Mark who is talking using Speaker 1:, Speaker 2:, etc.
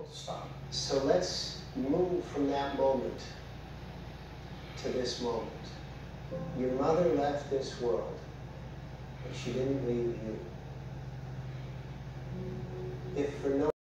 Speaker 1: stop.
Speaker 2: So let's move from that moment to this moment. Your mother left this world, but she didn't leave you. If for no